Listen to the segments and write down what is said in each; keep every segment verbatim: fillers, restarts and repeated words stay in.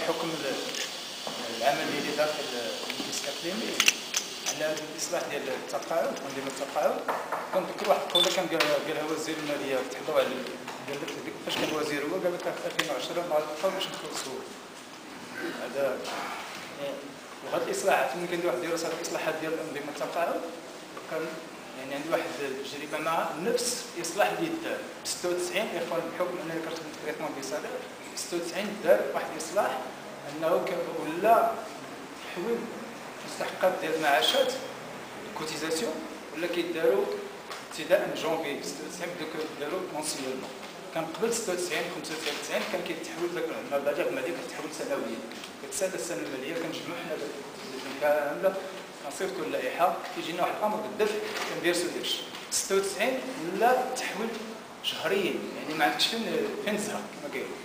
بحكم العمل ديالي داخل المجلس الاقليمي على هذا الاصلاح ديال التقاعد وتنظيم التقاعد. كنذكر واحد القوله كان قالها وزير الماليه تحضروا على قال لك فاش كان وزير هو قال لك في ألفين وعشرة ما غادي باش نخلصوا هذا. وهاد الاصلاحات ملي كندير واحد الدراسه على الاصلاحات ديال انظمه التقاعد كان يعني عندي واحد التجربه مع نفس الاصلاح اللي دار ب ستة وتسعين اخوان بحكم انني كنخدم في تريتمون ديال سالير ستة وتسعين دار واحد الاصلاح انه ولا تحويل المستحقات ديال المعاشات كوتيزاسيون ولا كيداروا ابتداء من جونفي ستة وتسعين بداو كيداروا مونسيالمون. كان قبل ستة وتسعين خمسة وتسعين كان كيتحول داك المبالغ الماليه كتحول سنويا كتسالى السنه الماليه كنجمعوا حنا كامله كنصيفطوا اللائحه كيجينا واحد الامر بالدفع كنديرسوا داكشي. ستة وتسعين ولا تحويل شهريا يعني ما عندكش فين فين تزهق كما كاين.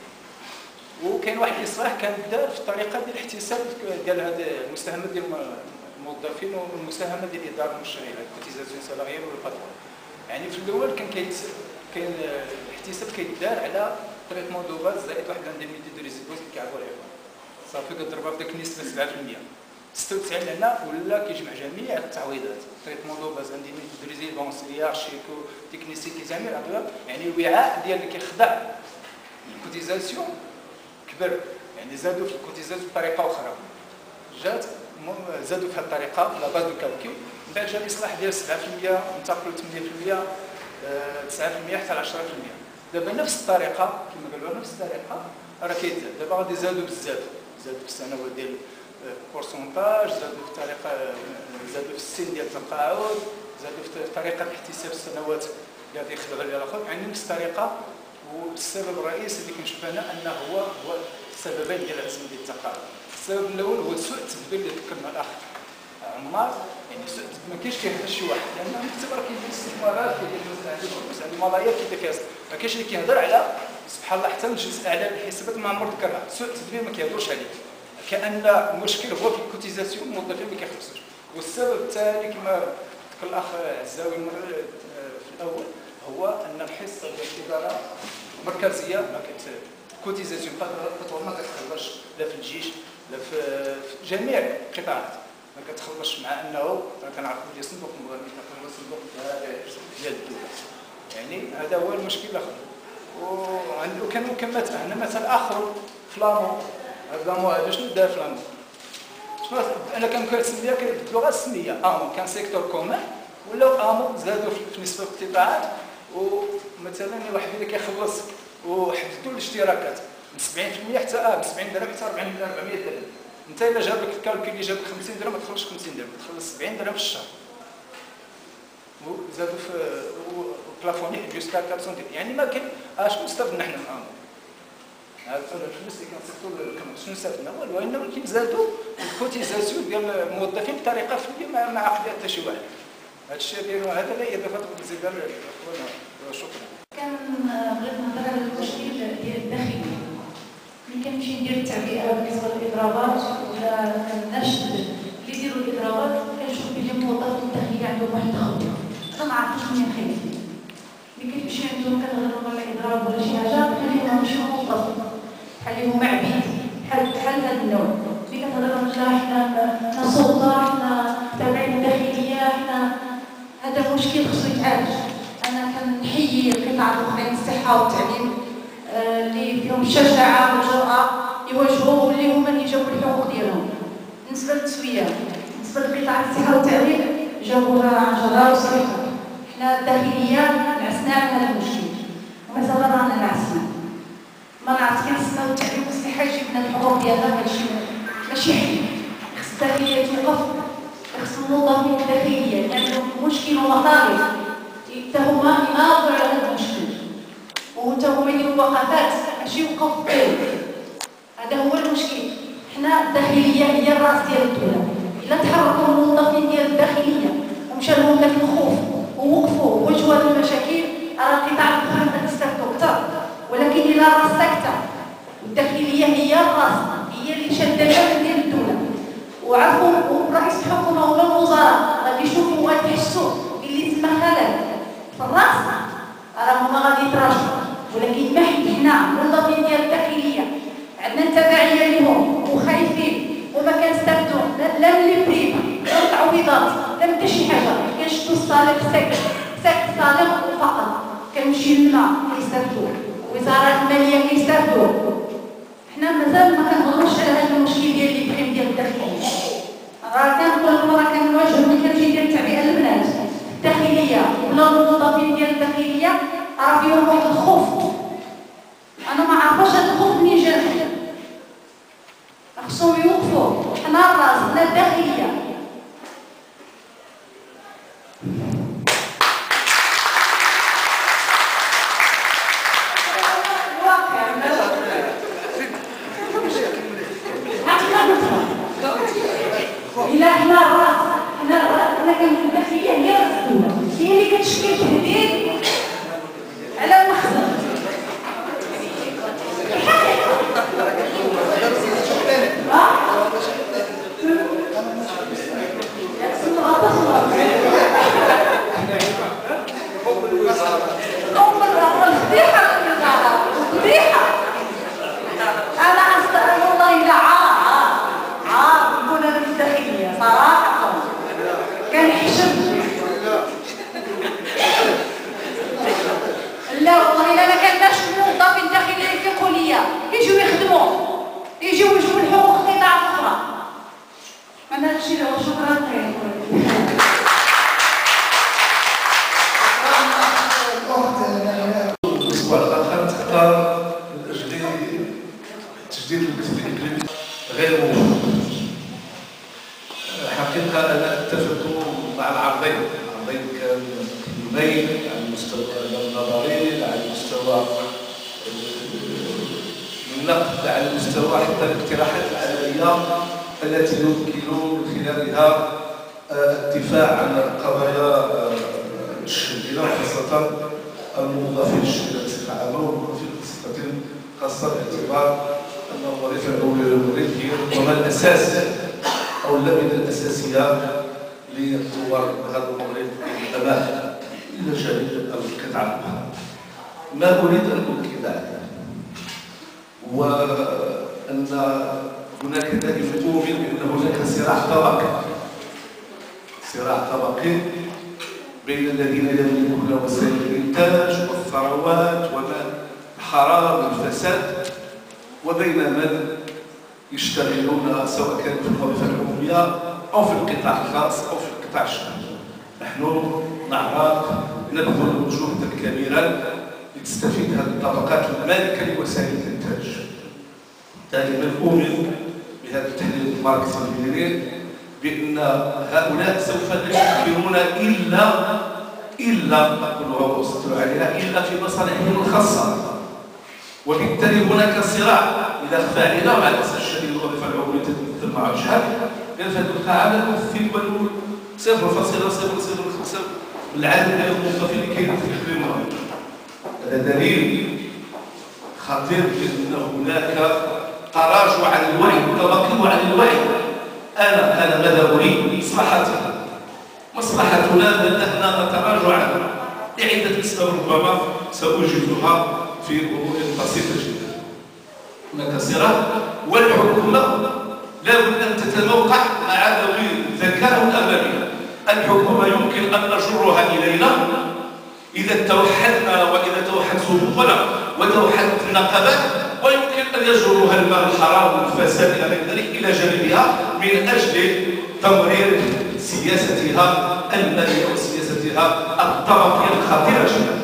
وكاين واحد الاصلاح كان دار في الطريقه ديال الاحتساب ديال هذه المساهمه ديال الموظفين والمساهمه ديال الاداره المشرعيه الكوتيزاسيون سالاريال والباترون. يعني في الاول كان كاين كاين الاحتساب كيدار على تريتمون دو باز زائد واحد الانديميتي دو ريزيدونس اللي كيعرفوا عليها صافي كضربها في ديك النسبه سبعة في المية. ستة وتسعين هنا ولا كيجمع جميع التعويضات تريتمون دو باز انديميتي دو ريزيدونس هيرارشيكو تكنيسيكي جميع الادوار يعني الوعاء ديال اللي كيخضع الكوتيزاسيون كبر يعني زادوا في الكوتيزاسيون بطريقه اخرى جات زادوا في هذه الطريقه لا باز دو كالكول. من بعد جا الاصلاح ديال سبعة في المية انتقلوا ثمانية في المية تسعة في المية حتى عشرة في المية. دابا نفس الطريقه كما قالوا نفس الطريقه راه كيتزاد دابا غادي يزادوا بزاف زادوا في السنوات ديال البورسونتاج زادوا في الطريقه زادوا في السن ديال التقاعد زادوا في طريقه احتساب السنوات اللي غادي يخدموا عليها الاخر يعني نفس الطريقه. والسبب الرئيسي اللي كنشوف انا انه هو هو السببين ديال الازمه ديال التقاعد. السبب الاول هو سوء التدبير اللي ذكرنا الاخ عمار يعني سوء التدبير ما كاينش كيهدر شي واحد لان مختبر كيدير الاستثمارات كيدير الفلوس على الملايير كيدير فيها ما كاينش اللي كيهضر على سبحان الله حتى المجلس الاعلى للحسابات ما عمر ذكرها سوء التدبير ما كيهضرش عليه كان المشكل هو في الكوتيزاسيون الموظفين ما كيخلصوش. والسبب الثاني كما ذكر الاخ عزاوي في الاول هو ان الحصه ديال الاداره المركزيه ما كت كوتيزاسيون باترون ما كتخلصش لا في الجيش لا في جميع القطاعات ما كتخلصش مع انه كنعرفوا بلي صندوق المغني كيخلص صندوق ديال الدوله يعني هذا هو المشكل الاخر. وكان كما هنا مثل اخر فلامو هذا مو هذا شنو دار فلامو شنو انا كنسميها باللغه السميه امو كان سيكتور كومان ولاو امو زادوا في نسبه القطاعات. ومثلا واحد اللي كيخلص وحددوا الاشتراكات من سبعين في المية حتى اه من سبعين درهم حتى أربعين أربعمية درهم. انت الا جاب لك الكالكول اللي جاب لك خمسين درهم ما تخلصش خمسين درهم تخلص سبعين درهم في الشهر. وزادوا في بلافوني جوسكا أربعمية درهم يعني ما كاين اشنو استفدنا حنا من امو هذا الفلوس اللي كنصيفطوا شنو استفدنا والو وانما كيزادوا الكوتيزاسيون ديال الموظفين بطريقه فليه ما عقدها حتى شي واحد. هذا الشيء ديالو هذا لا اضافه بالزياده اخونا شكرا. كان بغيت نهضر على التشكيل ديال الداخلي ملي كنمشي ندير التعبئه بالنسبه للاضرابات ولا الناس اللي يديروا الاضرابات كنشوف بلي الموظف الداخلي عندهم واحد الخوف انا ما عرفتش منين خايف ملي كتمشي عندهم كتهضروا على الاضراب ولا شي حاجه كتلقاهم ماشي موظف بحال اللي هما عبيد بحال بحال هذا النوع ملي كتهضروا لا حنا حنا سلطه حنا تابعين الداخليه حنا هذا مشكل خصو يتعالج. انا كنحيي القطاع الاخرين الصحه والتعليم اللي فيهم الشجاعه والجرأه يواجهوا واللي هما اللي جابوا الحقوق ديالهم. بالنسبه للتسويه بالنسبه لقطاع الصحه والتعليم جابوها عن جدارة وصريحه. حنا الداخليه نعسنا على هذا المشكل ومازال رانا نعسنا ما نعرف كيف الصحه والتعليم والصحه يجيب لنا الحقوق ديالنا ماشي ماشي حل. خص الداخليه توقف خص الموظفين الداخليه اللي عندهم مشكل ومطالب حتى هما يناضلوا على هذا المشكل وحتى هما يديروا وقفات ماشي يوقفوا فيه. هذا هو المشكل. حنا الداخليه هي الراس ديال الدوله. الا تحركوا الموظفين ديال الداخليه ومشى لهم ذاك الخوف ووقفوا وواجهوا هذه المشاكل راه القطاع الاخرى غتستافدوا اكثر. ولكن الا راس ساكته والداخليه هي الراس هي اللي شاده الشكل ديال الدوله وعرفوا رئيس الحكومه ولا الوزراء غادي يشوفوا وغادي يحسوا اللي تما خلل في الراس راه هما غادي يتراجعوا. ولكن ما حنا موظفين ديال الداخليه عندنا تبعيه لهم سك سك صالح فقط كنمشي للماء كيستافدوا وزاره الماليه كيستافدوا. حنا مازال ما كنهضروش على هذا المشكل ديال لي بريم ديال الداخليه. راه كنقول لكم راه كنواجهوا ملي كنمشي ندير التعبئه للبنات الداخليه ولا الموظفين ديال الداخليه راه فيهم واحد الخوف. انا ما عارفاش هذا الخوف منين جا. خصهم يوقفوا حنا الراس حنا الداخليه. إلا حنا الراس حنا حنا كنقول الداخليه هي راس الدوله، هي اللي كتشكل تهديد على المخزن. فضيحه فضيحه. انا استغفر والله لا عار عار عار نكون انا في الداخليه صراحه. كنحشم لا والله الا ما كناش موظفين الداخليه يفيقوا ليا يجيو يخدموا يجيو يشوفوا الحقوق القطاع الاخرى. انا هادشي اللي هو. شكرا الأسبوع الآخر تختار من أجل تجديد البث الإقليمي غير موجود. حقيقة أنا أتفق مع العرضين، العرضين كان مهمين على المستوى النظري، على المستوى النقد، على المستوى حتى الاقتراحات العملية التي يمكن من خلالها الدفاع عن قضايا الشركة خاصة الموظفين الشركة بصفة عامة والموظفين بصفة خاصة باعتبار أن الوظيفة الأولى للمريض هي ربما الأساس أو اللبنة الأساسية لطوار هذا المريض بالأمان إلى جانب القطاع الآخر. ما أريد أن أؤكد عليه وأن هناك دائما أؤمن بأن هناك صراع طبقي صراع طبقي بين الذين يملكون وسائل الإنتاج والثروات وما الحرام والفساد وبين من يشتغلون سواء كان في الوظيفة العمومية أو في القطاع الخاص أو في القطاع الشخصي. نحن نعرف نبذل جهدا كبيرا لتستفيد هذه الطبقات المالكة لوسائل الإنتاج. دائما أؤمن بهذا التحليل الماركسي بأن هؤلاء سوف لا يفكرون إلا إلا نقولها وأسطر عليها إلا في مصالحهم الخاصة، وبالتالي هناك صراع إذا فعلنا مع الأسف الشديد الوظيفة العمومية تتمثل مع الشهر لأن هذه القاعدة تمثل ولو صفر فاصلة صفر صفر خمسة من العدد ديال الموظفين اللي كاينين في الخدمة. هذا دليل خطير بأن هناك تراجع عن الوعي الطبقي وعن الوعي. أنا أنا ماذا أريد؟ مصلحتنا مصلحتنا بدأنا نتراجع عنها لعدة أسباب ربما سأوجدها في أمور بسيطة جدا. هناك صراع والحكومة لا بد أن تتموقع مع ذوي الذكاء الأمامي. الحكومة يمكن أن نجرها إلينا إذا توحدنا وإذا توحد صفوفنا وتوحدت النقابات، ويمكن أن يجرها المال الحرام والفساد إلى غير ذلك إلى جانبها من أجل تمرير سياستها المالية وسياستها الطبقية الخطيرة جدا.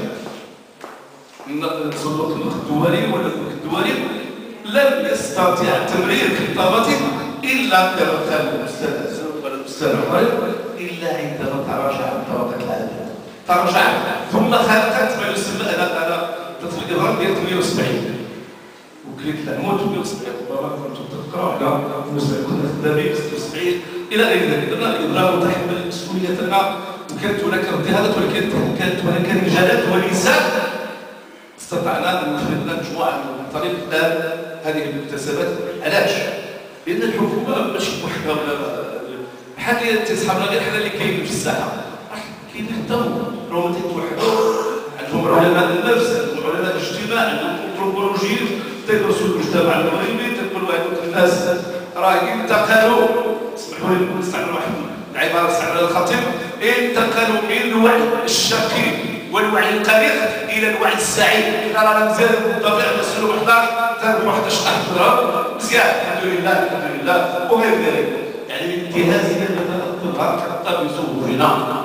السلطة الدولي ولا الدولي لم يستطيع تمرير خطابته إلا كما قال الأستاذ ولا الأستاذ عمر إلا عندما تراجع الطبقة العالمية. تراجع ثم خلقت ما يسمى أنا أنا تطبيق الغرب ديال ثمانية وسبعين وكليت العمود ثمانية وسبعين ربما كنتم تذكروا على ثمانية وسبعين كنا خدامين ستة وسبعين إلى غير ذلك. درنا الإضرار وتحمل مسؤوليتنا وكانت هناك ارتهالات ولكن كانت هناك رجالات ونساء استطعنا أن نخرج مجموعة من طريق هذه المكتسبات. علاش؟ لأن الحكومة ماشي بوحدها ولا بحال اللي تيصحابنا غير حنا اللي كاينين في الساحة، كاين حتى هما راهم تيتوحدوا عندهم علماء النفس، عندهم علماء الاجتماع، عندهم انثروبولوجيين تيدرسوا المجتمع المغربي، تيقولوا هذوك الناس راه انتقلوا. اسمحوا لي نستعمل واحد العباره الصعبه الخطير انتقلوا من الوعي الشقي والوعي القلق الى الوعي السعيد. اذا رانا مزيان بالطبيعه مسلوب حداش تربح واحد عشرة درهم مزيان الحمد لله الحمد لله وغير ذلك. يعني من انتهازنا لتاثرها حتى بظهورنا.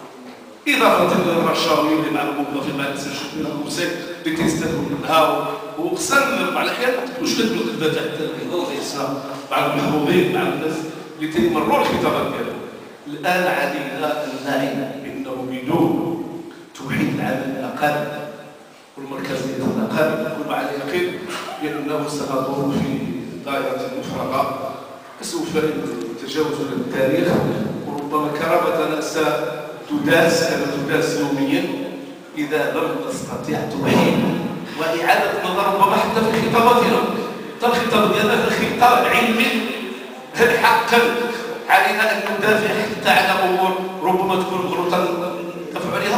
اضافه الى الرشاوي اللي مع الموظفين مع الناس اللي الكرسي اللي تيستافدوا منها وخصنا مع الاحيان واش كتبغي الخدمه تاع الرئيسه مع المحظوظين مع الناس اللي تيمروا الخطابات ديالهم. الان علينا ان نعي بانه بدون توحيد العمل الاقل والمركزيه الاقل نكون على يقين بانه سنضر في دائره مفرغه سوف يتجاوز التاريخ وربما كرامتنا ستداس كما تداس يوميا اذا لم نستطيع توحيد واعاده النظر ربما حتى في خطاباتنا. حتى الخطاب ديالنا خطاب علمي هل حقا علينا ان ندافع حتى على امور ربما تكون مغلوطه ندافع عليها؟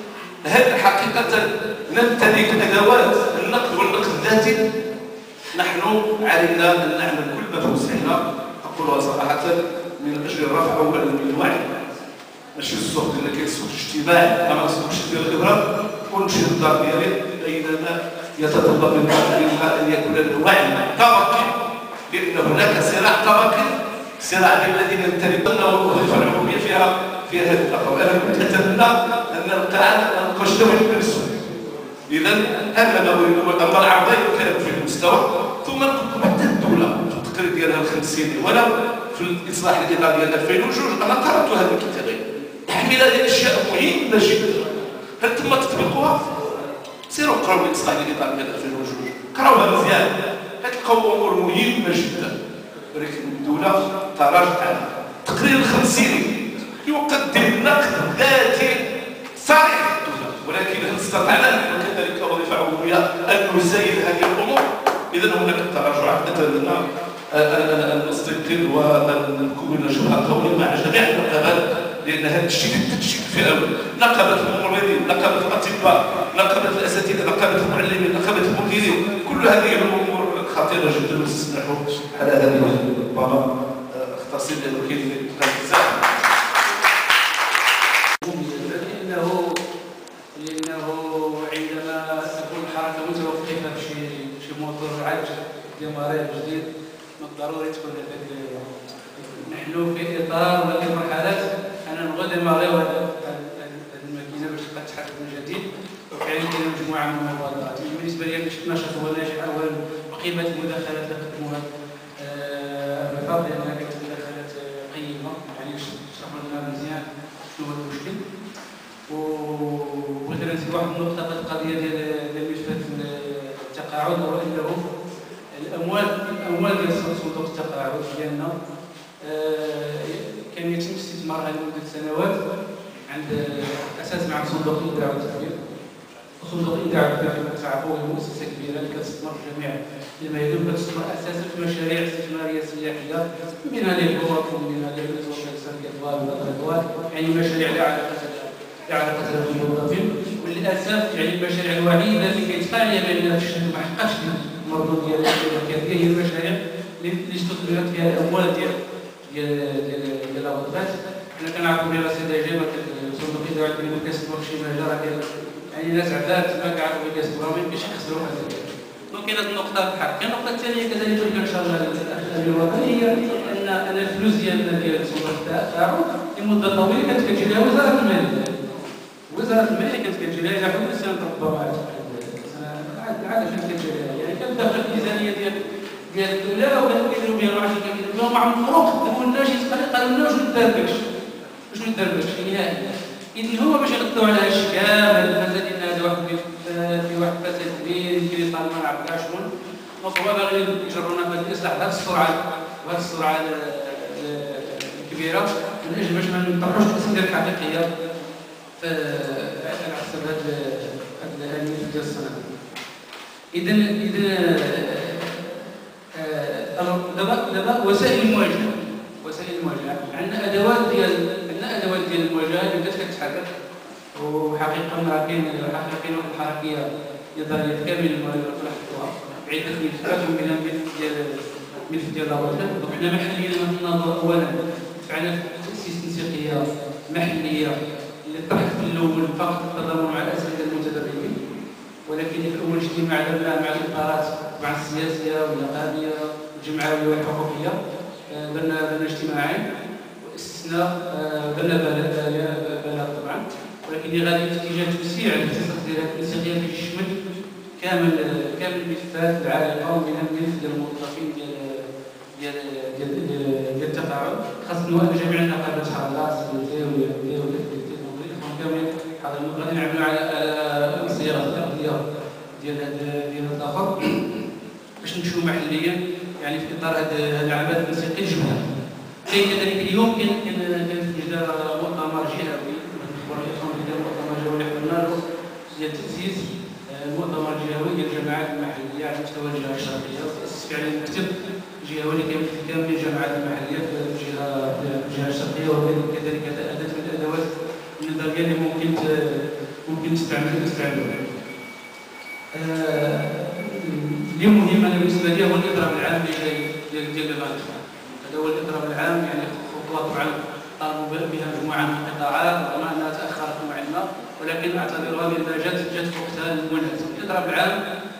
هل حقيقه نمتلك ادوات النقد والنقد الذاتي؟ نحن علينا ان نعمل كل ما في وسعنا اقولها صراحه من اجل الرفع اولا من الوعي ماشي السوق اللي كيسوق اجتماعي انا ما نسوقش ديال الخبره ونمشي للدار ديالي بينما يتطلب منا ان يكون الوعي طبقي لان هناك صراع طبقي صراع بين الذين يمتلكون الوظيفه العموميه فيها فيها هذه الثقافه. انا كنت اتمنى ان القاعده ما نبقاش توحيد بالسوق. اذا هذا ما نريد اما العرضين كانت في المستوى ثم نقول حتى الدوله في التقرير ديالها الخمسيني ولا في الاصلاح الاداري ديال ألفين وجوج انا قرات هذه الكتابين تحمل هذه الاشياء مهمه جدا. هل تم تطبيقها؟ سيروا قراو الاصلاح الاداري ديال ألفين وجوج قراوها مزيان غتلقاو امور مهمه جدا ولكن الدوله تراجعت عنها. التقرير الخمسيني يقدم نقد ذاتي صريح للدوله ولكن هل استطعنا وكذلك وظيفه عموميه ان نزيل هذه الامور؟ اذا هناك تراجع. اتمنى ان نستيقظ وان نكون جبهه قويه مع جميع النقابات لان هذا الشيء تشكيل فئوي. نقابه الممرضين، نقابه الاطباء، نقابه الاساتذه، نقابه المعلمين، نقابه المديرين، كل هذه الامور خطيره جدا وتسمحوا على هذه ربما اختصر لانه كاين بزاف. لانه لانه عندما تكون الحركه متوقفه في شي شي موتور عاج ديمارير جديد من الضروري تكون هذاك. نحن في اطار ولا في مرحله انا نبغي ديماريو هذه الماكينه باش تبقى تحرك من جديد وكاين مجموعه من المبادرات. بالنسبه لي شفت نشاط هو ناجح. اولا بقيمه المداخلات اللي قدموها الرفاق لانها كانت مداخلات قيمه يعني شرحوا لنا مزيان شنو هو المشكل. وبغيت نزيد واحد النقطه في القضيه ديال ديال ملفات التقاعد هو انه الاموال الاموال ديال صندوق التقاعد ديالنا كان يتم استثمارها لمده سنوات عند اساس مع صندوق الايداع والتدبير. صندوق الايداع والتدبير كما تعرفوا هي مؤسسه كبيره اللي كتستثمر في جميع الميادين وكتستثمر اساسا في مشاريع استثماريه سياحيه منها للبوك ومنها للنزول السرقه والادوات يعني مشاريع لها علاقه علاقه بالموظفين. وللاسف يعني المشاريع الوحيده اللي كيتقال عليها بان الشركه ما حققش المردود ديالها هي المشاريع اللي استثمرت فيها الاموال ديال ديال ديال الوظيفات. حنا كنعرفوا بان سي دي جي صندوق الايداع والتدبير كيستثمر في شي مجال ديال يعني الناس عدات ما كيعرفوا كيستثمروا ما يمكنش يخسروا هذا. دونك كاين هذه النقطه بحال. كاين النقطه الثانيه كذلك اللي كنشرح الاخ الوطني هي ان ان الفلوس ديالنا ديال صندوق التقاعد لمده طويله كانت كتجي لها وزاره الماليه. وزاره الماليه كانت كتجي لها الى حدود سنه ربما عاد فين كتجي لها يعني كانت داخل الميزانيه ديال ديال الدوله وكانوا كيديروا بها العشرة كيديروا بها مع الفروق ما قلناش قالوا لنا واش ندربكش واش ندربكش نهائيا. اذا هو باش يغطوا على هادشي كامل الفساد ان هذا واحد في واحد الفساد كبير يمكن يطال ما نعرفوش شكون. دونك هو باغي يجرونا في هذا الاصلاح بهذه السرعه بهذه السرعه الكبيره من اجل باش ما نطرحوش الاسئله الحقيقيه على حسب هذا هذا الملف ديال الصناعه. اذا اذا دابا دابا وسائل المواجهه وسائل المواجهه عندنا ادوات ديال عندنا ادوات ديال المواجهه اللي بدات كتحرك وحقيقه راه كاين كاين واحد الحركيه اداريه كامله المغرب لاحظتوها بعده ملفات ومنها الملف ديال الملف ديال الرواتب. دونك حنا محليا ننظر اولا شفعنا تاسيس تنسيقيه محليه اللي طرحت في الاول فقط التضامن مع الاساتذه المتدربين، ولكن في اول اجتماع درناه مع الاطارات مع السياسيه والنقابيه والجمعويه والحقوقيه درنا درنا اجتماعين واستثناء درنا بلاغ طبعا، ولكن اللي غادي في اتجاه توسيع الاختصاص ديال التنسيقيه باش يشمل كامل كامل الملفات العالقه من الملف ديال الموظفين ديال ديال ديال ديال التفاعل، خاصه ان جميع النقابات حاضره سيدي ويا ويا كاملين حاضرين. غادي نعملوا على صياغه الارضيه ديال ديال هذا الاخر باش نمشيو محليا يعني في اطار هذه العمليات التنسيقيه الجمله. كاين كذلك اليوم كاين كاين في مؤتمر جهوي مؤتمر جهوي اللي حضرنا له ديال تاسيس المؤتمر الجهوي ديال الجامعات المحليه على مستوى الجهه الشرقيه، وتاسس فعلا مكتب جهوي اللي كيمثل كامل الجامعات المحليه في الجهه في الجهه الشرقيه، وكذلك اداه من الادوات النظريه اللي ممكن ممكن تستعمل تستعملها. اليوم مهم انا بالنسبه لي هو الاضراب العام ديال ديال ديال الانتخاب. هذا هو الاضراب العام، يعني خطوات طبعا طالبوا بها مجموعه من القطاعات رغم انها تاخرت معنا، ولكن اعتبرها بانها جات جات في وقتها المناسب. الاضراب العام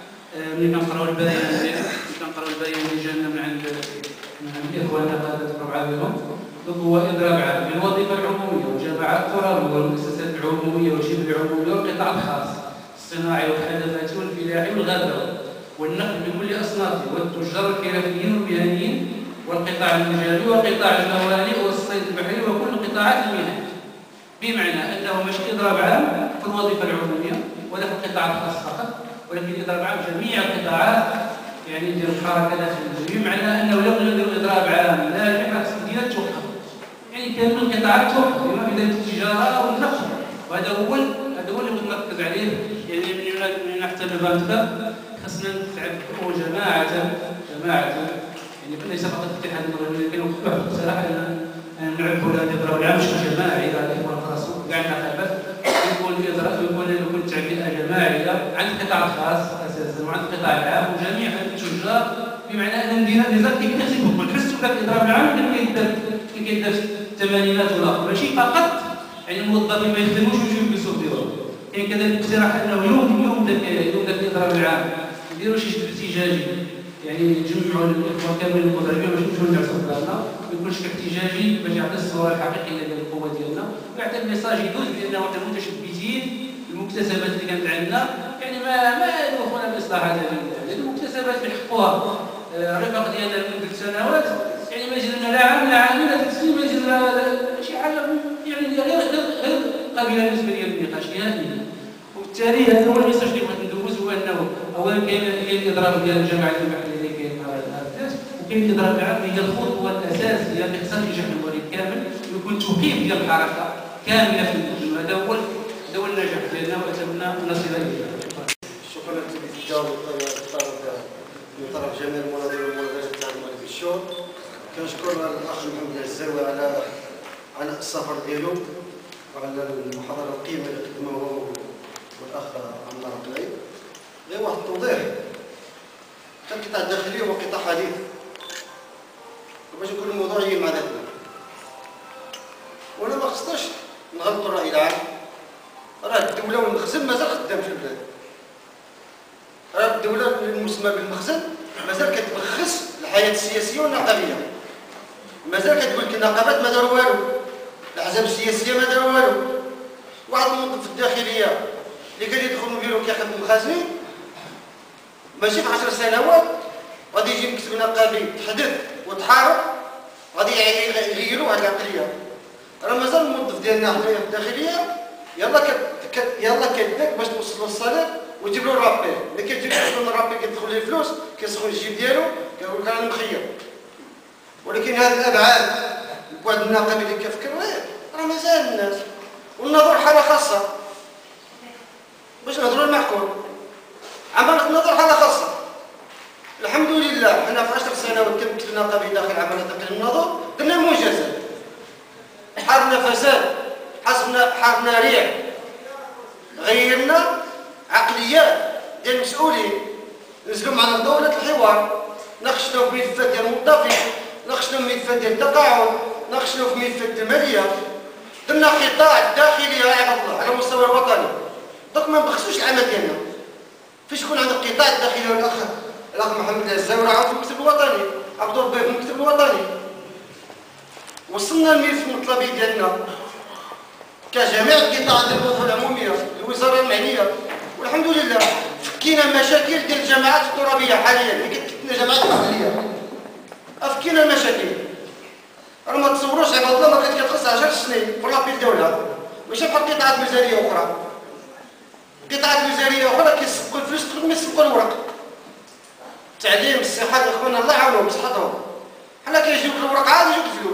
ملي كنقراو البيان ملي كنقراو البيان اللي جانا من عند من عند اخواننا قاده الربعه بهم، هو اضراب عام للوظيفه العموميه والجماعات الترابيه والمؤسسات العموميه والشبه العموميه والقطاع الخاص الصناعي والخدماتي والفلاحي والغابوي والنقل بكل اصنافه والتجار الحرفيين والمهنيين والقطاع المجالي وقطاع الموانئ والصيد البحري وكل قطاعات المهن. بمعنى انه ماشي اضراب عام في الوظيفه العموميه ولا في القطاع الخاص فقط، ولكن اضراب عام جميع القطاعات يعني ديال الحركه داخل، بمعنى انه لو نديروا اضراب عام ناجح خاص المدينه توقف، يعني كامل القطاعات توقف بما في ذلك التجاره والنقل، وهذا هو هذا هو اللي بغيت نركز عليه. يعني من نحتل البنك خاصنا نتعبوا جماعه جماعه يعني ليس فقط الاتحاد المغربي، لكن بصراحه نعرفوا هذا الاضراب العام بشكل جماعي على الاخوان الخاص كاع النقابات، يكون اضراب يكون يكون تعبئه جماعيه عند القطاع الخاص اساسا وعند القطاع العام وجميع التجار، بمعنى ان ندير نظام كيكتسبوا ونحسوا بهذا الاضراب العام كان كيدار كان كيدار في الثمانينات والاخر، ماشي فقط يعني الموظفين ما يخدموش ويمشيو يلبسوا الديور. كاين كذلك اقتراح انه يوم يوم ذاك يوم ذاك الاضراب العام نديروا شي جلسه احتجاجي، يعني نجمعوا الاخوه كاملين المغربيين باش نمشيو نعسوا في دارنا، ما يكونش احتجاجي باش يعطي الصوره الحقيقيه ديال القوه ديالنا، ويعطي الميساج يدوز بانه حنا متشبثين المكتسبات اللي كانت عندنا، يعني ما ما يدخلونا بالاصلاحات هذه، المكتسبات اللي حقوها الرفاق ديالنا لمده سنوات، يعني ما يجي لنا لا عام لا عامين لا ثلاث سنين، ما يجي لنا شي حاجه يعني غير غير قابله بالنسبه لي للنقاش نهائيا. وبالتالي هذا هو الميساج اللي بغيت ندوز، هو انه اولا كاين كاين الاضراب ديال الجماعات المحليه اللي كاين هذا، وكاين الاضراب العام هي الخطوه الاساس ديال الاقتصاد النجاح المغرب كامل، ويكون توقيف ديال الحركه كامله في المدن، هذا هو هذا هو النجاح ديالنا، واتمنى ان نصل اليه. شكرا لك تجاوب من طرف جميع المناظرين والمناظرات تاع المغرب الشهور. كنشكر الاخ محمد العزاوي على على السفر ديالو وعلى المحاضره القيمه اللي قدمها هو والاخ عمار قلاي. غير واحد التوضيح، القطاع الداخلي هو قطاع حديث، وباش نكون موضوعيين مع ذاتنا، وانا ما خصناش نغلطوا الراي العام. راه الدوله والمخزن مازال خدام في البلاد، راه الدوله المسمى بالمخزن مازال كتبخس الحياه السياسيه والنقابيه، مازال كتقول لك النقابات ما داروا والو، الاحزاب السياسيه ما داروا والو. واحد الموظف في الداخليه اللي كان يدخل من بيرو كيخدم مخازنين ماشي في عشر سنوات غادي يجي مكتب نقابي تحدث وتحارب، غادي يغيروا هذه العقليه. راه مازال الموظف ديالنا حنايا في الداخليه يلا كت يلا كيدك باش توصل للصالير وتجيب له الرابير، ملي كتجي توصل للرابير كيدخل ليه الفلوس كيسخن الجيب ديالو كيقول لك انا مخير. ولكن هذه الابعاد البعد النقابي اللي كيفكر راه مازال الناس، والنظر حاله خاصه باش نهضروا المحكوم. عملت النظر حاله خاصه، الحمد لله حنا في عشر سنوات كنت النقابي داخل عمليه تقليل النظر درنا منجزات، حاربنا فساد، حسبنا حاربنا ريع، غيرنا عقليات ديال المسؤولين، نزلوا معنا لدوله الحوار، ناقشنا ملفات ديال الموظفين، ناقشنا ملفات ديال التقاعد، ناقشنا في ملفات الماليه درنا قطاع الداخلي يا عباد الله على المستوى الوطني. دوك ما نبخسوش العمل ديالنا. فاش يكون عندك القطاع الداخلي والاخ الاخ محمد العزاوي راه في المكتب الوطني، عبد الربي في المكتب الوطني. وصلنا الملف المطلبي ديالنا كجميع القطاعات الوظيفه العموميه الوزاره المعنيه، والحمد لله فكينا مشاكل ديال الجماعات الترابيه حاليا اللي كتكتلنا جماعات محليه. فكينا المشاكل. راه ما تصوروش عباد الله ما كانت كتخص عشر سنين في رابي الدوله، ماشي بحال قطاعات وزاريه اخرى. قطاعات وزاريه اخرى كيسبقوا الفلوس تخدم ما يسبقوا الورق. التعليم الصحه يا اخوانا الله يعاونهم بصحتهم. حنا كيجيوك الورق عاد يجيوك الفلوس.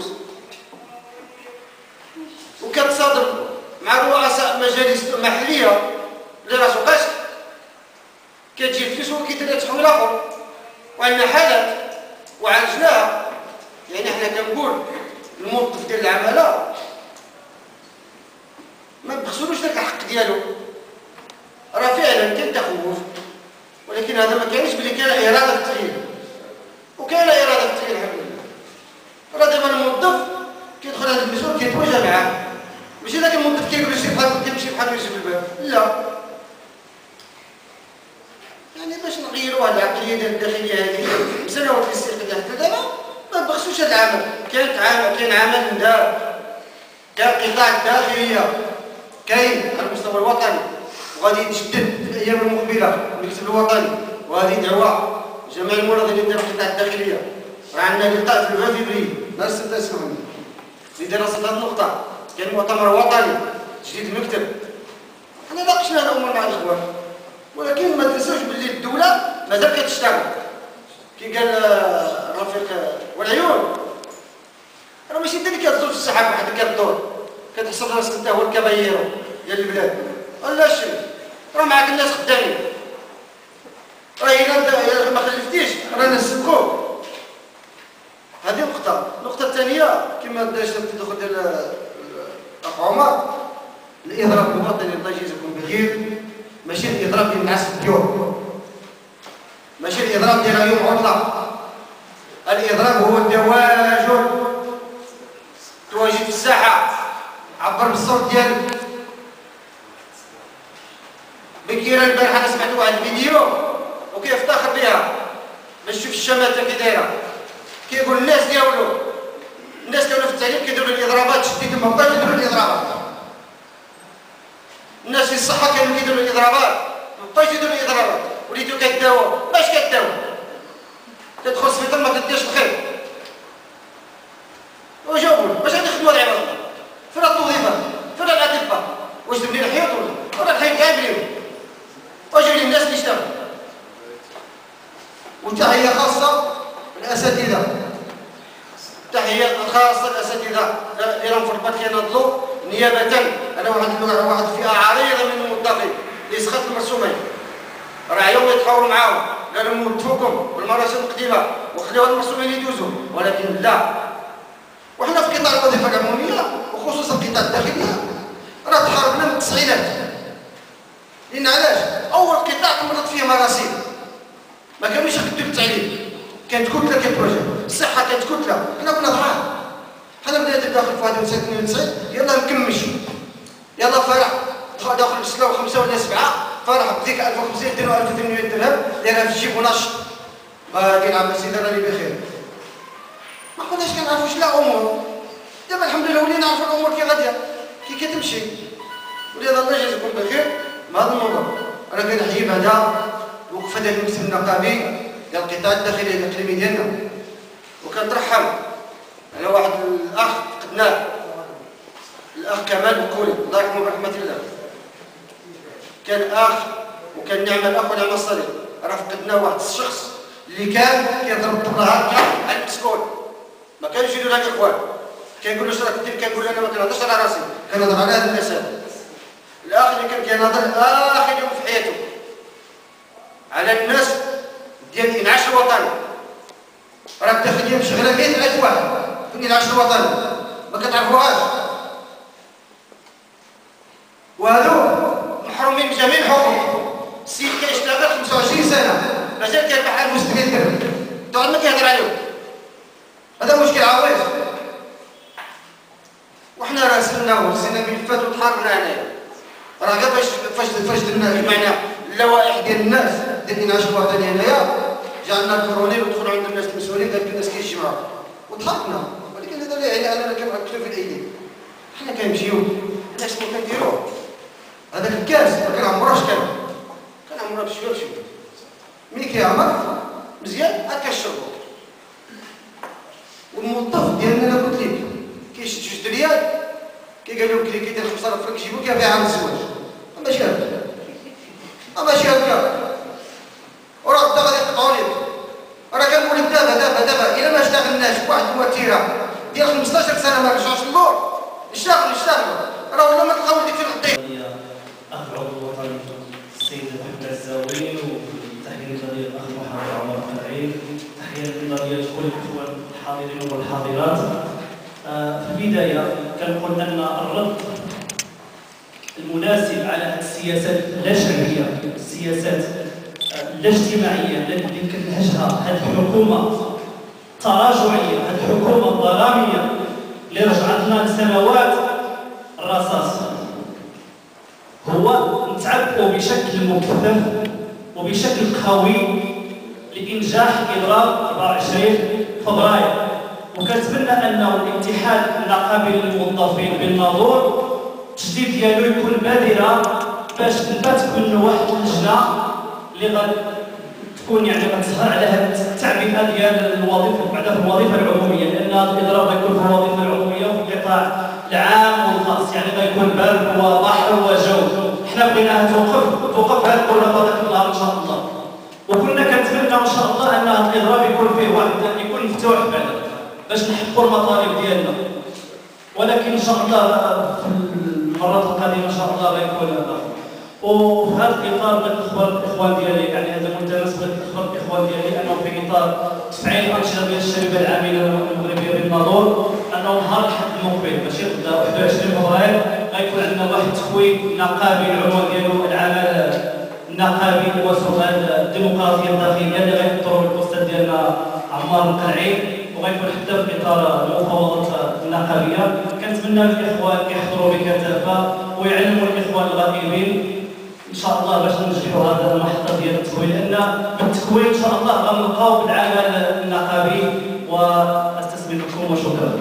وكتصادم مع رؤساء مجالس محليه اللي راسو قاسك كتجي الفلوس هو كيدير تحويل اخر. وعندنا حالات وعالجناها. يعني حنا كنقول الموظف ديال العماله ما نبخسولوش داك الحق ديالو. راه فعلا كاين تخوف، ولكن هذا ما كاينش بلي كاين اراده التغيير. وكاين اراده التغيير الحمد لله. راه دابا الموظف كيدخل هذا المسؤول كيتواجه معاه، ماشي ذاك الموظف كيقول له شي بحال كيمشي بحال يجي في الباب، لا. يعني باش نغيروا هذه العقليه ديال الداخليه هذه مسنوات في السياق حتى دابا ما نبخسوش هذا العمل. كاين عمل كاين عمل ندار، كاين قطاع الداخليه كاين على المستوى الوطني وغادي يتجدد في الايام المقبله المكتب الوطني. وهذه دعوه جميع المنظمين ديال القطاع الداخليه. راه عندنا لقاء في العشرين فبراير نهار ستة سبعة لدراسه هذه النقطه. كاين مؤتمر وطني تجديد المكتب. حنا ناقشنا الامور مع الاخوان، ولكن ما تنساوش باللي الدوله مازال كتشتغل. كي قال الرفيق والعيون راه ماشي انت اللي كتزور في السحاب وحدك كدور كتحسب راسك انت هو الكبايرو ديال البلاد. ولا شي راه معاك الناس خدامين. راه الا ما خلفتيش رانا نسبقوك. هذه نقطه. النقطه الثانيه كما داش التدخل ديال الاخ عمر، الاضراب الوطني الله يجزيكم بخير ماشي الاضراب ديال العسل الديور، ماشي الاضراب ديال يوم عطله. الاضراب هو التواجد، تواجد في الساحه عبر بالصوت ديالك. بكير البارح انا سمعت واحد الفيديو وكيفتخر بها باش تشوف الشماته كي دايره. كيقول الناس ديالو الناس كانوا في التعليم كيديروا الاضرابات شديد ما بقاش يديروا الاضرابات. الناس في الصحه كانوا كيديروا الاضرابات ما بقاش يديروا الاضرابات. وليتو كداوى باش كداوى كتدخل السبيطار ما كديرش بخير. وجاوبوا باش غادي يخدموا هاد العباد الله؟ فين التوظيفات؟ فين الاطباء؟ واش تبني الحيط ولا ولا الحيط كاع يبنيو؟ واش لي الناس اللي يشتغلوا؟ وتحيه خاصه للاساتذه، تحيه خاصه للاساتذه اللي راهم في الرباط كيناضلوا نيابه على واحد واحد الفئه عريضه من الموظفين اللي سخط المرسومين. راه يوم يتحاوروا معاهم قالوا نوظفوكم بالمراسم القديمه وخليو هاد المرسومين يدوزوا، ولكن لا. وحنا في قطاع الوظيفه العموميه وخصوصا القطاع الداخليه راه تحاربنا من التسعينات. لان علاش؟ اول قطاع تمرض فيه مراسيم ما كانوش يخدموا بالتعليم، كانت كتله كتواجه. الصحه كانت كتله، حنا كنا ضعاف. حنا بدينا داخل في واحد اثنين وتسعين يلاه نكمش يلاه فرح داخل بسته وخمسه ولا سبعه فرح بديك ألف وخمسين ديروا ألف وثمانمائة درهم دايرها في الجيب ونشط. غادي نعم السيدة راني بخير. ما كناش كنعرفوا شنو الامور. دابا الحمد لله ولينا نعرفوا الامور كي غاديه كي كتمشي. ولهذا الله يجازيكم بخير مع هذا الموضوع. انا كنحيي بعدا وقف هذا المكتب النقابي ديال القطاع الداخلي الاقليمي ديالنا، وكنترحم على واحد الاخ فقدناه الاخ كمال بكوري الله يرحمه برحمه الله. كان اخ وكان نعم الاخ ونعم الصديق. راه فقدناه واحد الشخص اللي كان كيضرب الطبله هكا على المسكون، ما كانش يديرها الاخوان. كيقول له اش راك دير؟ كنقول له انا ما كنهضرش على راسي، كنهضر على هذا الناس. الاخ اللي كان كيناضل اخر يوم في حياته على الناس ديال الانعاش الوطني. راه الداخليه مشغله مئة ألف واحد في الانعاش الوطني ما كتعرفوهاش، وهذو محرومين من جميع الحقوق. السيد كيشتغل خمسة وعشرين سنه مازال كيربح ألف وستمائة درهم، انتو عندنا كيهضر عليهم. هذا مشكل عويص. حنا راسلنا وهزينا ملفات وتحررنا هنايا راه غير فاش فاش فاش درنا جمعنا اللوائح ديال الناس درنا شي وطني هنايا جانا الكورونيل ودخلوا عند الناس المسؤولين قال الناس كيجمعوا وتحركنا ولكن هذا لا يعني اننا كنركزوا في الايدي حنا كنمشيو حنا شنو كنديروا هذاك الكاس ما كنعمروش كان كنعمروه بشويه بشويه ملي كيعمر مزيان هكا الشربو والموظف ديالنا انا قلت لك كيشد جوج دريال كيقال لهم كي كيدير خمسة آلاف فرنك جيبو كيعطيه عام الزواج ماشي هكا ماشي هكا وراه دابا غادي يقطعوا لك راه كنقول لك دابا دابا دابا الا ما اشتغلناش بواحد الوتيره ديال خمسطاش سنه ما رجعوش للور اشتغل اشتغل راه ولا ما تلقاو ديك في الغدير. اخ عضو الوطني السيد محمد العزاوي وتحيه للنظريه الاخ محمد عمر القلعي تحيه للنظريه كل الاخوان الحاضرين والحاضرات. في البدايه كنقول ان الرد المناسب على هذه السياسات لا شعبيه السياسات لا اجتماعيه التي كتنهجها هذه الحكومه تراجعيه هذه الحكومه الظلاميه اللي رجعت لنا لسنوات الرصاص هو نتعبوا بشكل مكثف وبشكل قوي لانجاح اضراب أربعة وعشرين فبراير وكنتمنى انه الاتحاد النقابي للموظفين بالناظور التجديد ديالو يكون بادره باش تبات تكون واحد اللجنه اللي غادي تكون يعني غتسهر على هذه التعبئه ديال الوظيفه بعدا في الوظيفه العموميه لان هذا الاضراب غيكون في الوظيفه العموميه وفي القطاع العام والخاص يعني غيكون برد وبحر وجو حنا بغيناها توقف توقف هذا الكره هذاك النهار ان شاء الله وكنا كنتمنى ان شاء الله ان هذا الاضراب يكون فيه واحد يكون مفتوح بعدا باش نحققوا المطالب ديالنا ولكن ان شاء الله في المرات القادمه ان شاء الله غيكون وفي هذا الاطار بغيت نخبر الاخوان ديالي يعني هذا ملتمس بغيت نخبر الاخوان ديالي انه في اطار تفعيل الانشطه ديال الشركه العامله المغربيه بالناظور انه نهار الاحد المقبل ماشي غدا واحد وعشرين فبراير غيكون عندنا واحد التكوين نقابي العنوان ديالو العمل النقابي وسؤال الديمقراطيه الداخليه اللي غيحضروا الاستاذ ديالنا عمار القلعي وغيكون حتى في اطار المفاوضات النقابيه كنتمنى الاخوان يحضروا بكثافه ويعلموا الاخوان الغائبين ان شاء الله باش ننجحوا هذا المحطه ديال التكوين لان بالتكوين ان شاء الله غنلقاو بالعمل النقابي واستثمركم وشكرا.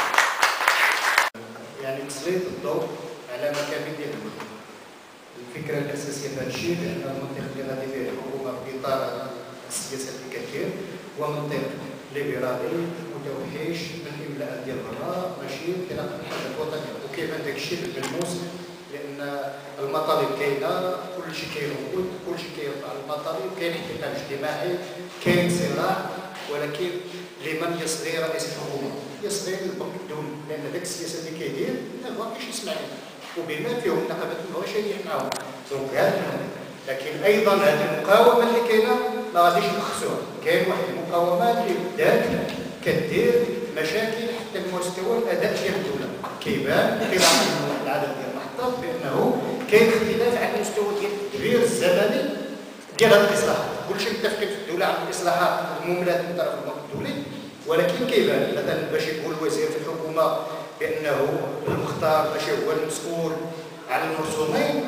يعني تسليط الضوء على مكامن ديال المدن. الفكره الاساسيه في هذا الشيء لان المنطق اللي غادي فيه الحكومه في اطار السياسات اللي كدير هو منطق ليبرالي متوحش من الاملاءات ديال برا ماشي انطلاق الحاجه الوطنيه وكيبان داك الشيء بالملموس لان المطالب كاينه كل شيء كينوض كل شيء كيرفع المطالب كاين احتكاك اجتماعي كاين صراع ولكن لمن يصغي رئيس الحكومه يصغي البنك الدولي لان داك السياسه اللي كيدير ما باقيش يسمع لنا وبما فيهم النقابات المغربيه شادين معاهم دونك هذا لكن ايضا هذه المقاومه اللي كاينه ما غاديش نخصوها كاين واحد المقاومات اللي بدات كدير مشاكل حتى لمستوى الاداء ديال الدوله كيبان قراءه العدد ديال المحطات بانه كاين اختلاف على المستوى ديال التدبير الزمني ديال هذه الاصلاحات كلشي متفقين في الدوله على الاصلاحات المملاه من طرف البنك الدولي ولكن كيبان مثلا باش يقول الوزير في الحكومه بانه المختار ماشي هو المسؤول على المرسومين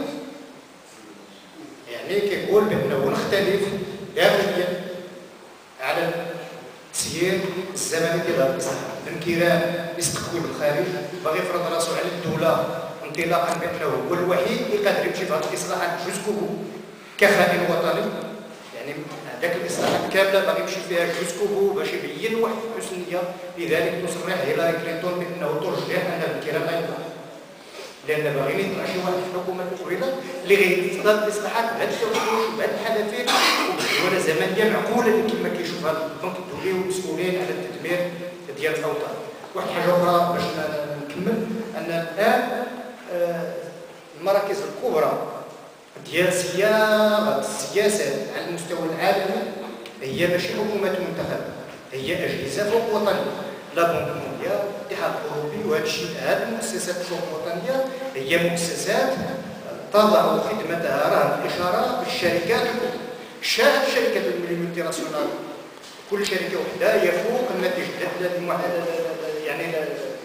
يعني كيقول بانه نختلف داخليا على التسيير الزمني ديال هذه الاصلاحات الانكرام الاستقبال الخارج باغي يفرض راسو على الدوله انطلاقا بانه هو الوحيد اللي قادر يمشي في هذه الاصلاحات جوزكو كخائن وطني يعني هذاك الاصلاحات كامله باغي يمشي فيها جوزكو باش يبين واحد حسن نيه لذلك تصرح هيلاري كلينتون بانه ترجح ان الانكرام غيبقى لان باغيين يطلع شي واحد في الحكومه المقبله اللي غيتفضل الاصلاحات بهذا التوجه وبهذه الحذافير وبدوله زمنيه معقوله كما كيشوفها البنك الدولي والمسؤولين على التدمير ديال الاوطان. واحد حاجه اخرى باش نكمل ان الان المراكز الكبرى ديال صياغه السياسات على المستوى العالمي هي ماشي حكومات منتخبه هي اجهزه فوق وطنيه لا بنك مونديال الاتحاد الاوروبي وهذا الشيء هذه المؤسسات الفوق وطنيه هي مؤسسات تضع خدمتها رهن الاشاره بالشركات الكبرى شاهد الشركات الملتي ناسيونال كل شركه وحده يفوق الناتج يعني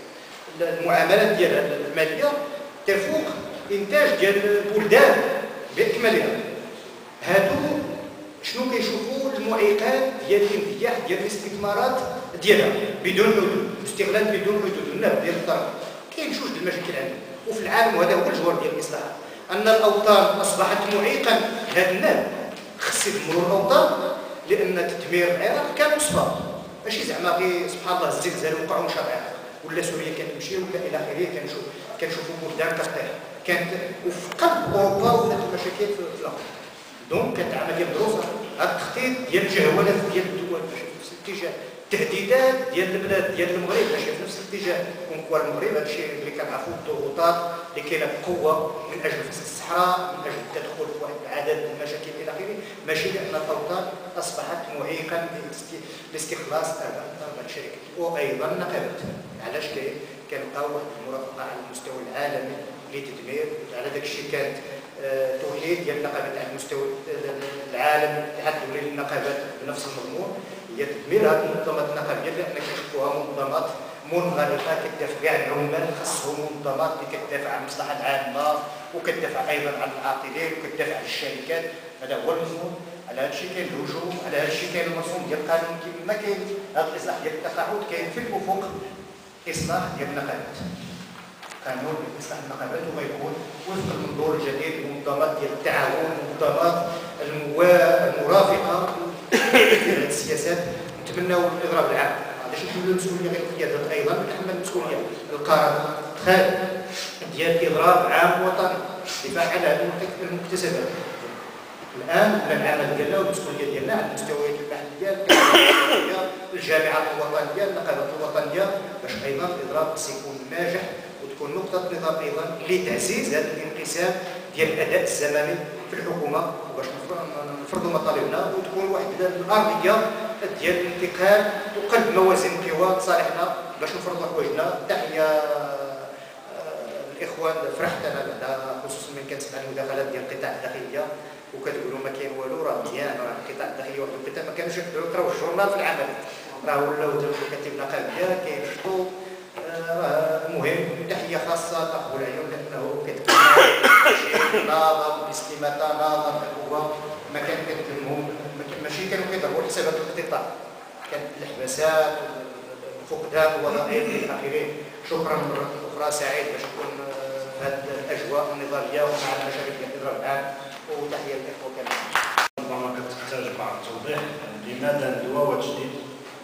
المعاملات ديالها الماليه تفوق انتاج ديال البلدان باكملها. هادو شنو كيشوفوا المعيقات ديال الانفتاح ديال الاستثمارات ديالها بدون حدود، استغلال بدون حدود النهب ديال الطرف. كاين جوج د المشاكل عندنا وفي العالم، وهذا هو الجوهر ديال الاصلاحات، ان الاوطان اصبحت معيقا لهذا النهب. خص يدمروا الاوطان لان تدمير العراق كان مصفى، ماشي زعما غير سبحان الله الزلزال وقعوا مشى العراق ولا سوريا كتمشي ولا الى اخره. كنشوف كنشوفوا بلدان كطيح، كانت وفي قلب اوروبا ولات المشاكل في الارض. دونك كانت عمليه مدروسه. هذا التخطيط ديال الجهوله ديال الدول ماشي في نفس الاتجاه، التهديدات ديال البلاد ديال المغرب ماشي في نفس الاتجاه. كونكوا المغرب هذا الشيء اللي كنعرفوا الضغوطات اللي كاينه بقوه من اجل فساد الصحراء، من اجل التدخل في واحد العدد من المشاكل الى اخره، ماشي لان الاوطان اصبحت معيقا لاستخلاص هذا الشركات. وايضا النقابات علاش كاين كنلقاو واحد المرافقه على المستوى العالمي لتدمير على داك الشيء. كانت توحيد ديال النقابات على المستوى العالمي، الاتحاد الدولي للنقابات بنفس المضمون، هي تدمير هذه المنظمات النقابيه لان كنشوفوها منظمات منغلقه كتدافع كاع عن العمال. خاصهم منظمات اللي كتدافع عن المصلحه العامه وكتدافع ايضا عن العاطلين وكتدافع عن الشركات. هذا هو المفهوم. على هذا الشيء كاين الهجوم، على هذا الشيء كاين المرسوم ديال القانون. كما كاين هذا الاصلاح ديال التقاعد، كاين في الافق اصلاح ديال النقابات، قانون اصلاح النقابات، وغيكون وفق المنظور الجديد للمنظمات ديال التعاون، منظمات المرافقه لهذه السياسات. نتمناو الاضراب العام باش نحملوا المسؤوليه غير القيادات، ايضا نتحمل المسؤوليه القرار خارج ديال اضراب عام وطني دفاع على هذه المكتسبات. الان ولا العمل ديالنا والمسؤوليه ديالنا على المستويات المحليه، الجامعات الوطنيه، النقابات الوطنيه، باش ايضا الاضراب سيكون ناجح وتكون نقطه نظام ايضا لتعزيز هذا الانقسام ديال الاداء الزمني في الحكومه، وباش نفرضوا مطالبنا وتكون واحد الارضيه ديال الانتقال وقلب موازين القوى لصالحنا باش نفرضوا حوايجنا. تحيه الاخوان، فرحت انا بعدا خصوصا من كنسمع المداخلات ديال القطاع الداخليه وكتقولوا ما كاين والو، راه مزيان، راه القطاع الداخلي واحد القطاع ما كانوش يقراو الجورنال في العمل، راه ولاو دابا كاتب نقابيه كاين شطو. راه المهم تحيه خاصه لاخو العيون لانه كيتكلم ناظر باستماته، ناظر هو ما كان كتكلمهم ماشي كانوا كيضربوا حسابات الاقتطاع، كانت الحباسات وفقدان الوظائف الى اخره. شكرا مره اخرى، سعيد باش نكون في هذه الاجواء النضاليه ومع المشاكل ديال الاضراب العام، وتحيه للاخوه كاملين. ربما كتحتاج بعض التوضيح لماذا ندوه وتجديد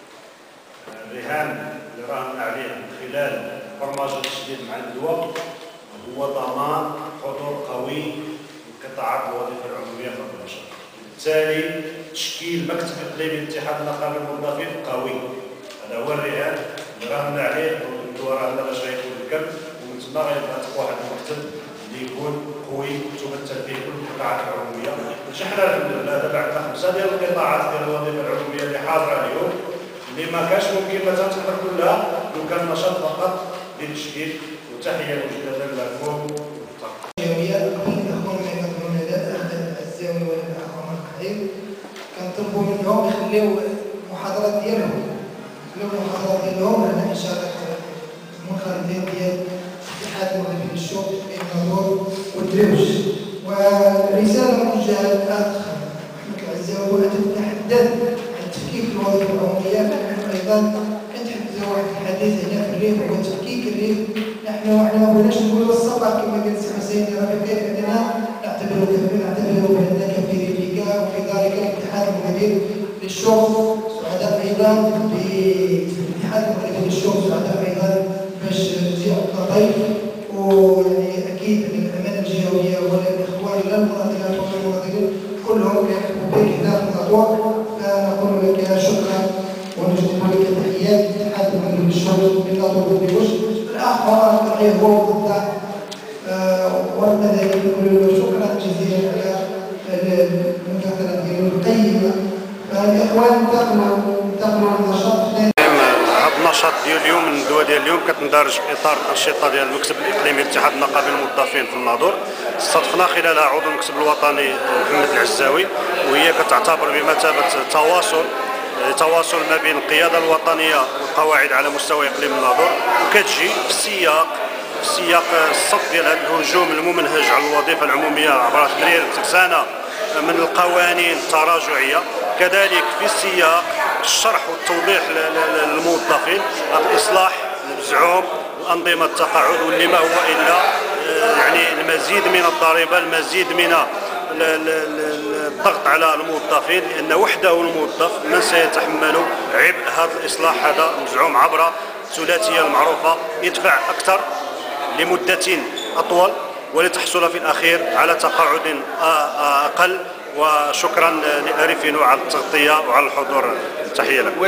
الرهان اللي راهن عليه من خلال برمجه التجديد مع الندوه هو ضمان حضور قوي لقطاعات الوظيفه العموميه في البشر. بالتالي تشكيل مكتب اقليمي لاتحاد النقابه الموظفين قوي، هذا هو الرهان اللي راهن عليه. والندوه راه باش غيكون الكل، ومن ثم غيبقى واحد المكتب اللي يكون قوي تمثل فيه كل القطاعات العموميه. شحال الحمد لله دابا عندنا خمسه ديال القطاعات ديال الوظيفه العموميه اللي حاضره اليوم، اللي ما كانش ممكن مثلا تدخل كلها لو كان نشاط فقط للتشكيل. وتحيه مجددا لكم. اليوميه قبل الاخوان ما يقدموا لنا الزاويه ولا الاخوان القليل كنطلبوا منهم يخليو المحاضرات ديالهم، يخليو المحاضرات ديالهم على اشاره المنخرطين ديال اتحاد الموظفين الشغل بين النظور والدروج. ورساله موجهه للاخ احمد العزاوي تتحدث عن تفكيك الوظيفه العموميه. نحن ايضا كنتحدثوا واحد الحديث هنا في الريف هو تفكيك الريف. نحن احنا ما بغيناش نقولوا السفر كما قال السي حسين، راه كيف اننا نعتبروا نعتبروا باننا كفيريفيكا، وفي ذلك الاتحاد الموظفين للشغل سعداء ايضا باتحاد الموظفين للشغل سعداء ايضا باش زياده الضيف. ويعني اكيد ان الامانه الجهويه ولا الاخوان لا المناضلات ولا المناضلين كلهم كيحبوا بك هنا في الاطوار. فنقول لك شكرا ونجدد لك تحيات الاتحاد الموظفين للشغل من الاطوار بوجه. الاخ عمر القرعي هو بالضبط ورد ذلك نقول شكرا جزيلا على المداخله ديالو القيمه. فالاخوان انتقلوا انتقلوا للنشاط. هذا النشاط ديال اليوم، الندوه ديال اليوم كتندرج في اطار الانشطه ديال المكتب الاقليمي لاتحاد النقابه الموظفين في الناظور. استضفنا خلالها عضو المكتب الوطني محمد العزاوي، وهي كتعتبر بمثابه تواصل لتواصل ما بين القياده الوطنيه والقواعد على مستوى اقليم الناظور، وكتجي في السياق في سياق الصف ديال هذا الهجوم الممنهج على الوظيفه العموميه عبر تمرير ترسانه من القوانين التراجعيه، كذلك في سياق الشرح والتوضيح للموظفين الاصلاح المزعوم الانظمه التقاعد، واللي ما هو الا يعني المزيد من الضريبه، المزيد من الضغط على الموظفين، لان وحده الموظف من سيتحمل عبء هذا الاصلاح هذا المزعوم عبر الثلاثيه المعروفه، يدفع اكثر لمده اطول ولتحصل في الاخير على تقاعد اقل. وشكرا لأريفينو على التغطيه وعلى الحضور. تحيه لكم.